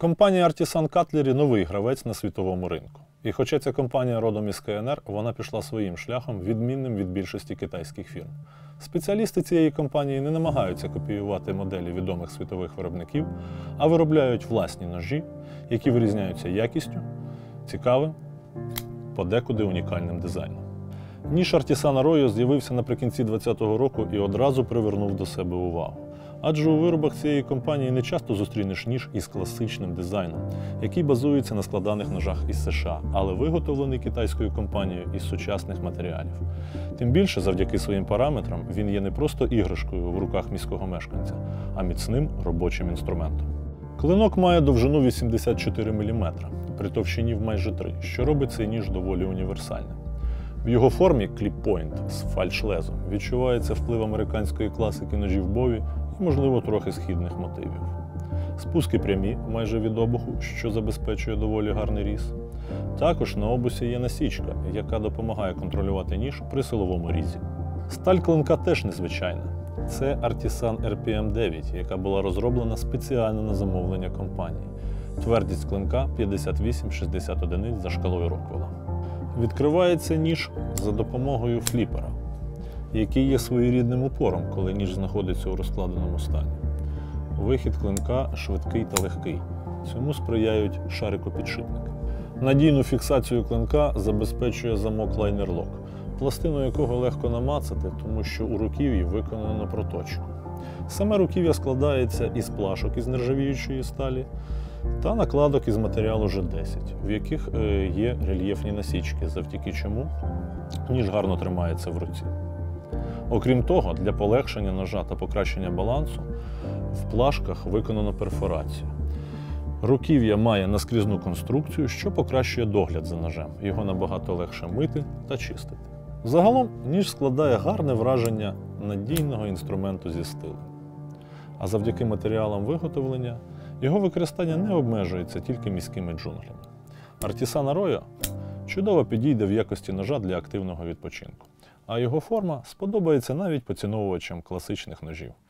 Компанія Artisan Cutlery – новий гравець на світовому ринку. І хоча ця компанія родом із КНР, вона пішла своїм шляхом, відмінним від більшості китайських фірм. Спеціалісти цієї компанії не намагаються копіювати моделі відомих світових виробників, а виробляють власні ножі, які вирізняються якістю, цікавим, подекуди унікальним дизайном. Ніж Artisan Arroyo з'явився наприкінці 2020 року і одразу привернув до себе увагу. Адже у виробах цієї компанії не часто зустрінеш ніж із класичним дизайном, який базується на складаних ножах із США, але виготовлений китайською компанією із сучасних матеріалів. Тим більше, завдяки своїм параметрам, він є не просто іграшкою в руках міського мешканця, а міцним робочим інструментом. Клинок має довжину 84 мм, при товщині в майже 3, що робить цей ніж доволі універсальним. В його формі кліп-пойнт з фальш-лезом відчувається вплив американської класики ножів Бові і, можливо, трохи східних мотивів. Спуски прямі, майже від обуху, що забезпечує доволі гарний різ. Також на обусі є насічка, яка допомагає контролювати ніж при силовому різі. Сталь клинка теж незвичайна. Це Artisan RPM 9, яка була розроблена спеціально на замовлення компанії. Твердість клинка 58-60 одиниць за шкалою Роквелла. Відкривається ніж за допомогою фліпера, який є своєрідним упором, коли ніж знаходиться у розкладеному стані. Вихід клинка швидкий та легкий. Цьому сприяють шарикопідшипники. Надійну фіксацію клинка забезпечує замок Liner Lock, пластину якого легко намацати, тому що у руків'ї виконано проточку. Саме руків'я складається із плашок із нержавіючої сталі та накладок із матеріалу G10, в яких є рельєфні насічки, завдяки чому ніж гарно тримається в руці. Окрім того, для полегшення ножа та покращення балансу в плашках виконано перфорацію. Руків'я має наскрізну конструкцію, що покращує догляд за ножем. Його набагато легше мити та чистити. Загалом, ніж складає гарне враження надійного інструменту зі стилем. А завдяки матеріалам виготовлення, його використання не обмежується тільки міськими джунглями. Artisan Arroyo чудово підійде в якості ножа для активного відпочинку, а його форма сподобається навіть поціновувачам класичних ножів.